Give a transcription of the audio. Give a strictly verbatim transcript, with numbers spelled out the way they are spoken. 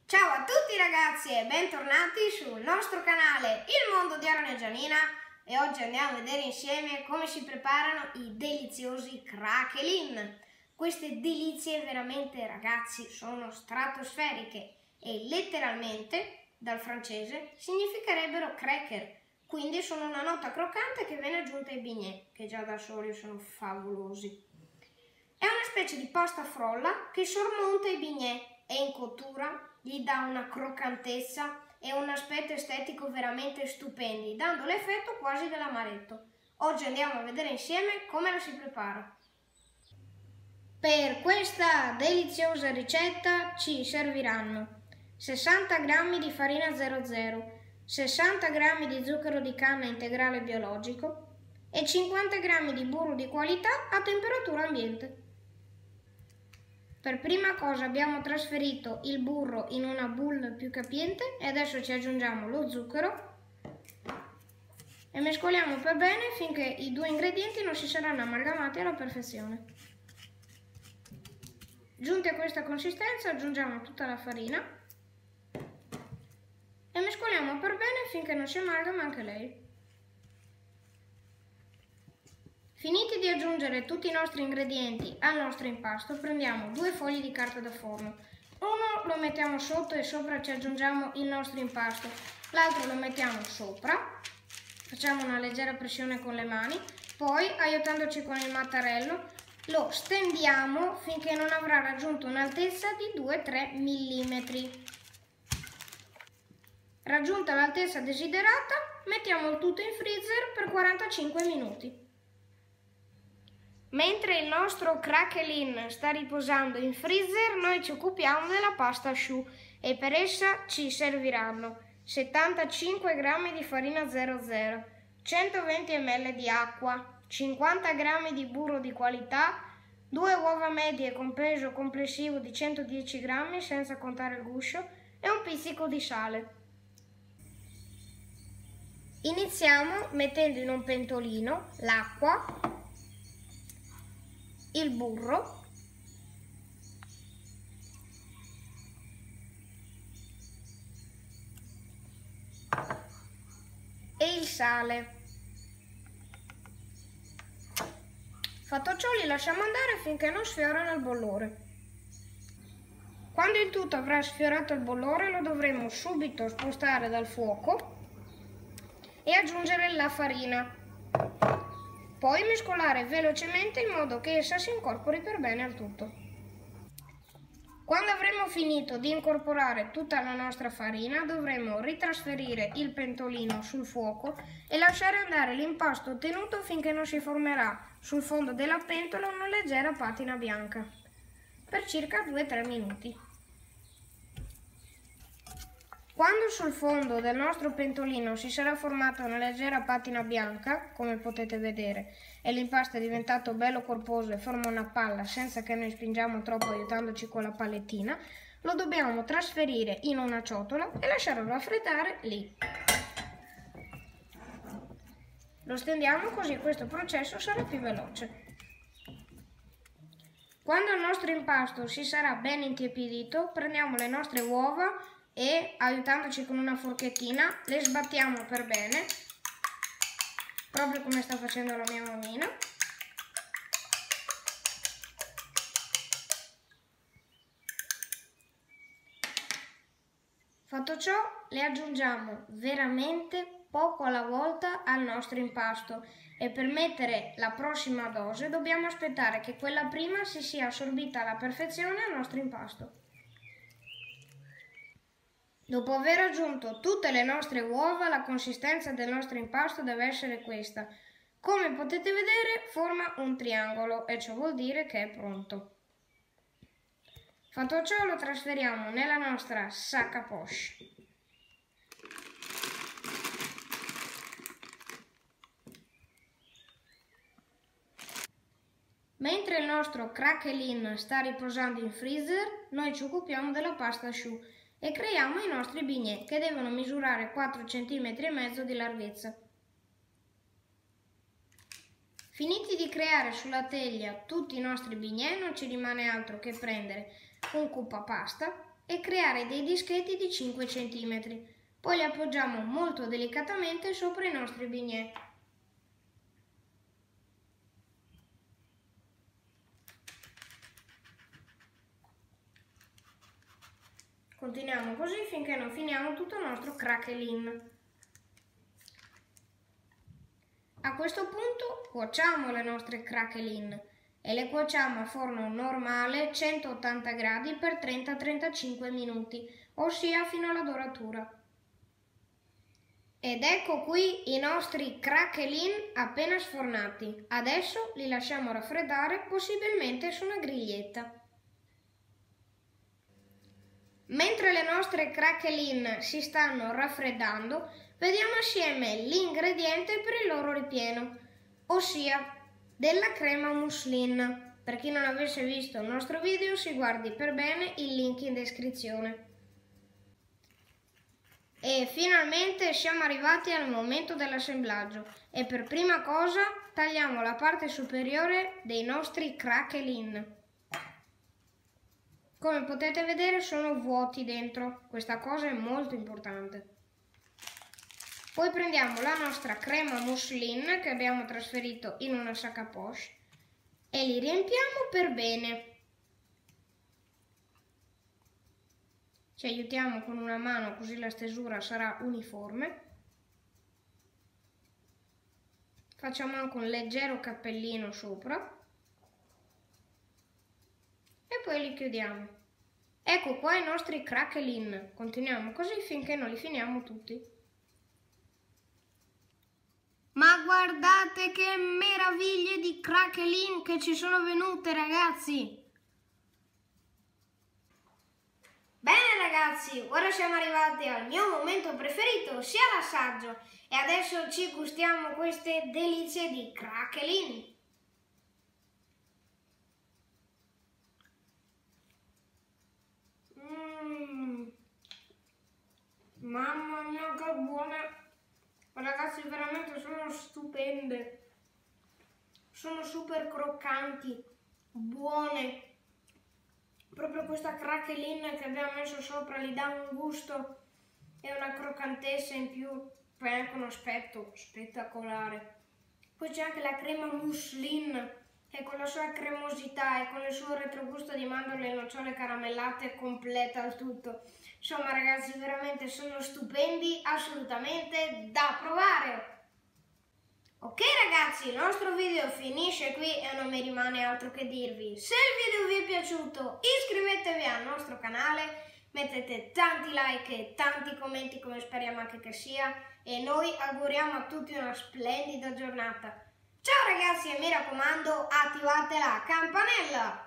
Ciao a tutti ragazzi e bentornati sul nostro canale Il Mondo di Aaron e Gianina, e oggi andiamo a vedere insieme come si preparano i deliziosi craquelin. Queste delizie veramente ragazzi sono stratosferiche e letteralmente dal francese significherebbero cracker, quindi sono una nota croccante che viene aggiunta ai bignè, che già da soli sono favolosi. È una specie di pasta frolla che sormonta i bignè e in cottura gli dà una croccantezza e un aspetto estetico veramente stupendi, dando l'effetto quasi dell'amaretto. Oggi andiamo a vedere insieme come la si prepara. Per questa deliziosa ricetta ci serviranno sessanta grammi di farina zero zero, sessanta grammi di zucchero di canna integrale biologico e cinquanta grammi di burro di qualità a temperatura ambiente. Per prima cosa abbiamo trasferito il burro in una boule più capiente e adesso ci aggiungiamo lo zucchero e mescoliamo per bene finché i due ingredienti non si saranno amalgamati alla perfezione. Giunti a questa consistenza aggiungiamo tutta la farina e mescoliamo per bene finché non si amalgama anche lei. Finiti di aggiungere tutti i nostri ingredienti al nostro impasto, prendiamo due fogli di carta da forno. Uno lo mettiamo sotto e sopra ci aggiungiamo il nostro impasto, l'altro lo mettiamo sopra, facciamo una leggera pressione con le mani, poi aiutandoci con il mattarello lo stendiamo finché non avrà raggiunto un'altezza di due tre millimetri. Raggiunta l'altezza desiderata, mettiamo il tutto in freezer per quarantacinque minuti. Mentre il nostro craquelin sta riposando in freezer, noi ci occupiamo della pasta choux e per essa ci serviranno settantacinque grammi di farina zero zero, centoventi millilitri di acqua, cinquanta grammi di burro di qualità, due uova medie con peso complessivo di centodieci grammi senza contare il guscio e un pizzico di sale. Iniziamo mettendo in un pentolino l'acqua, il burro e il sale. Fatto ciò li lasciamo andare finché non sfiorano il bollore. Quando il tutto avrà sfiorato il bollore lo dovremo subito spostare dal fuoco e aggiungere la farina. Poi mescolare velocemente in modo che essa si incorpori per bene al tutto. Quando avremo finito di incorporare tutta la nostra farina, dovremo ritrasferire il pentolino sul fuoco e lasciare andare l'impasto ottenuto finché non si formerà sul fondo della pentola una leggera patina bianca, per circa due tre minuti. Quando sul fondo del nostro pentolino si sarà formata una leggera patina bianca, come potete vedere, e l'impasto è diventato bello corposo e forma una palla senza che noi spingiamo troppo aiutandoci con la palettina, lo dobbiamo trasferire in una ciotola e lasciarlo raffreddare lì. Lo stendiamo così questo processo sarà più veloce. Quando il nostro impasto si sarà ben intiepidito, prendiamo le nostre uova e aiutandoci con una forchettina le sbattiamo per bene, proprio come sta facendo la mia mammina. Fatto ciò, le aggiungiamo veramente poco alla volta al nostro impasto e per mettere la prossima dose dobbiamo aspettare che quella prima si sia assorbita alla perfezione al nostro impasto. Dopo aver aggiunto tutte le nostre uova, la consistenza del nostro impasto deve essere questa. Come potete vedere, forma un triangolo e ciò vuol dire che è pronto. Fatto ciò, lo trasferiamo nella nostra sac à poche. Mentre il nostro craquelin sta riposando in freezer, noi ci occupiamo della pasta choux e creiamo i nostri bignè che devono misurare quattro centimetri e mezzo di larghezza. Finiti di creare sulla teglia tutti i nostri bignè, non ci rimane altro che prendere un cuppapasta e creare dei dischetti di cinque centimetri. Poi li appoggiamo molto delicatamente sopra i nostri bignè. Continuiamo così finché non finiamo tutto il nostro craquelin. A questo punto cuociamo le nostre craquelin e le cuociamo a forno normale centottanta gradi per trenta trentacinque minuti, ossia fino alla doratura. Ed ecco qui i nostri craquelin appena sfornati. Adesso li lasciamo raffreddare, possibilmente su una griglietta. Mentre le nostre craquelin si stanno raffreddando, vediamo assieme l'ingrediente per il loro ripieno, ossia della crema mousseline. Per chi non avesse visto il nostro video, si guardi per bene il link in descrizione. E finalmente siamo arrivati al momento dell'assemblaggio e per prima cosa tagliamo la parte superiore dei nostri craquelin. Come potete vedere sono vuoti dentro, questa cosa è molto importante. Poi prendiamo la nostra crema mousseline che abbiamo trasferito in una sac à poche e li riempiamo per bene. Ci aiutiamo con una mano così la stesura sarà uniforme. Facciamo anche un leggero cappellino sopra. E poi li chiudiamo. Ecco qua i nostri craquelin. Continuiamo così finché non li finiamo tutti. Ma guardate che meraviglie di craquelin che ci sono venute, ragazzi! Bene ragazzi, ora siamo arrivati al mio momento preferito, sia l'assaggio. E adesso ci gustiamo queste delizie di craquelin. Mm. Mamma mia che buone! Ragazzi, veramente sono stupende, sono super croccanti, buone. Proprio questa craquelin che abbiamo messo sopra gli dà un gusto e una croccantezza in più, poi anche un aspetto spettacolare. Poi c'è anche la crema mousseline che con la sua cremosità e con il suo retrogusto di mandorle e nocciole caramellate completa il tutto. Insomma ragazzi, veramente sono stupendi, assolutamente da provare! Ok ragazzi, il nostro video finisce qui e non mi rimane altro che dirvi: se il video vi è piaciuto iscrivetevi al nostro canale, mettete tanti like e tanti commenti come speriamo anche che sia e noi auguriamo a tutti una splendida giornata. Ciao ragazzi e mi raccomando, attivate la campanella!